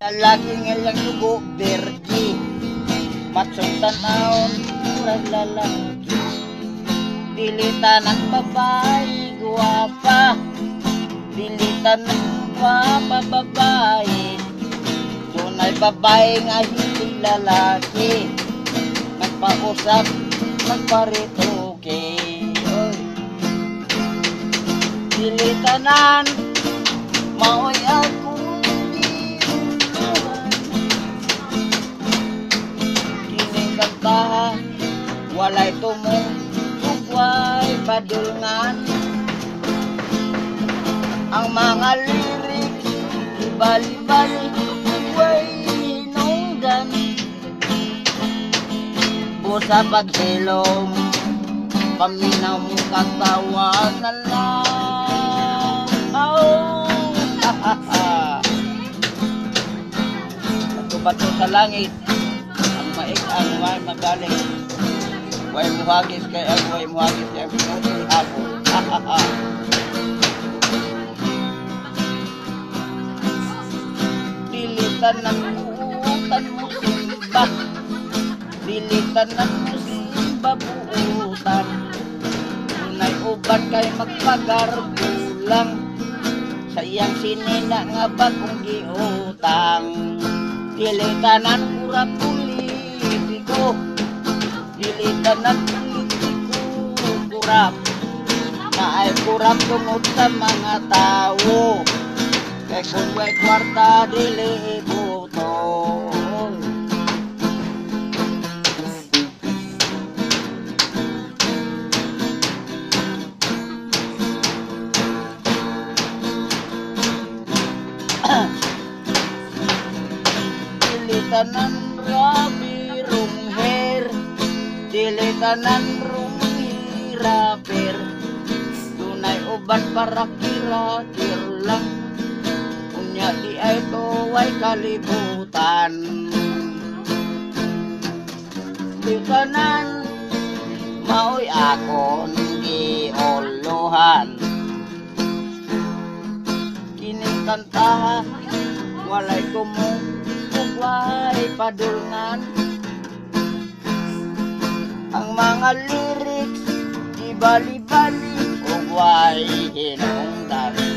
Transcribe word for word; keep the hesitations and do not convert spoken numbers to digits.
lalaki ngayon dugo bergi, matsong tanawon murag lalaki, dilitan ng babae guwapa, dilitan ng guwapa babae, dunay babae nga hindi lalaki, nagpausap nagparituke, dilitanan maoy akong giuluhan, kining kantahan walay tumong ugway padulngan, ang mga lyrics ibali-bali way hinungdan, busa pagsilong paminaw mong katawanan lang. Oh, bato sa langit ang maig ang way magaling, way muhagis kay ang way muhagis kay ang pinuti ako. Dilitan ng buutan mo simba, dilitan ng musimba buutan, tunay uban kay magpagarbulang, sa iyang sinina nga bagong giutang, dilitanan kurap politiko, dilitanan politiko kurap, na ay kurap tungod sa mga tao, kay kung way kwarta dili ibuto. Dilitanan rabi rung hair, dilitanan rung hiraper, tunay uban para kira-kir lang, unya di ay tuway kalibutan. Dilitanan maoy akon giuluhan, kining kantahan walay tumong ugway padulngan, ang mga lyrics ibali-bali ugway hinungdan.